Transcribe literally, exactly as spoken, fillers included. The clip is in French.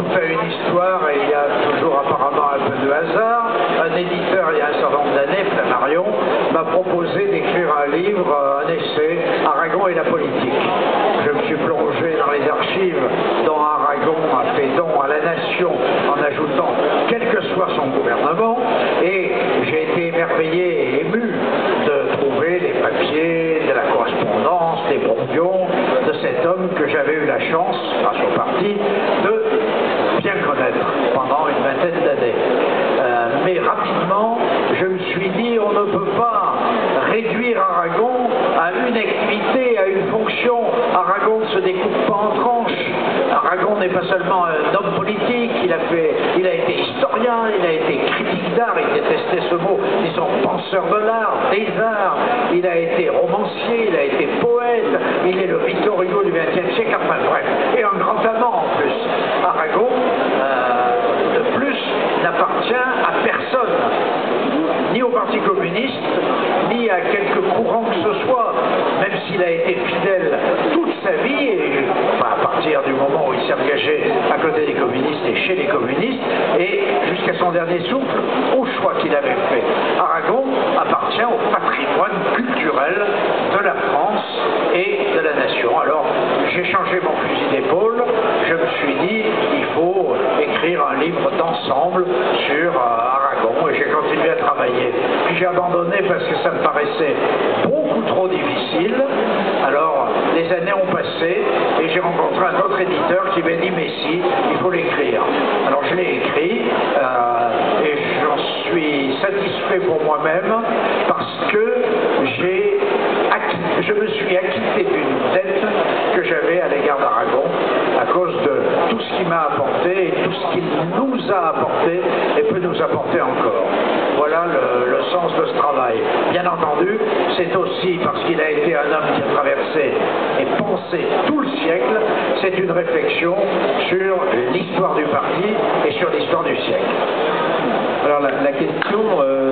tout a une histoire et il y a toujours apparemment un peu de hasard. Un éditeur, il y a un certain nombre d'années, Flammarion, m'a proposé d'écrire un livre, un essai, Aragon et la politique. Je me suis plongé dans les archives dont Aragon a fait don à la nation en ajoutant quel que soit son gouvernement, et j'ai été émerveillé et ému de trouver les papiers, de la correspondance, des brouillons de cet homme que j'avais eu la chance, grâce au parti, de bien connaître pendant une vingtaine d'années. Euh, mais rapidement, je me suis dit, on ne peut pas réduire Aragon à une activité, à une fonction. Aragon ne se découpe pas en tranches. Aragon n'est pas seulement un homme politique, il a, fait, il a été historien, il a été critique d'art, il détestait ce mot, disons penseur de l'art, des arts, il a été romancier, il a été poète, il est le Victor Hugo du vingtième siècle, enfin bref, et un grand amant en plus. Aragon, euh, de plus, n'appartient à personne, ni au Parti communiste, ni à quelque courant que ce soit, même s'il a été fidèle toute sa vie, et, enfin, à partir du moment où il s'est engagé à côté des communistes et chez les communistes, et jusqu'à son dernier souffle, au choix qu'il avait fait. Aragon appartient au patrimoine culturel de la France et de la nation. Alors, j'ai changé mon fusil d'épaule, je me suis dit, il faut écrire un livre d'ensemble sur euh, Aragon, et j'ai continué à travailler. Puis j'ai abandonné parce que ça me paraissait beaucoup trop difficile. Alors, les années ont passé, et j'ai rencontré un autre éditeur qui m'a dit, mais si, il faut l'écrire. Alors je l'ai écrit, euh, et j'en suis satisfait pour moi-même, parce que j'ai je me suis acquitté d'une dette que j'avais à l'égard d'Aragon, à cause de tout ce qu'il m'a apporté, et tout ce qu'il nous a apporté, et peut nous apporter encore. Voilà le, le sens de ce travail. Bien entendu, c'est aussi parce qu'il a été un homme qui a traversé et pensé tout le siècle, c'est une réflexion sur l'histoire du parti et sur l'histoire du siècle. Alors la, la question... Euh...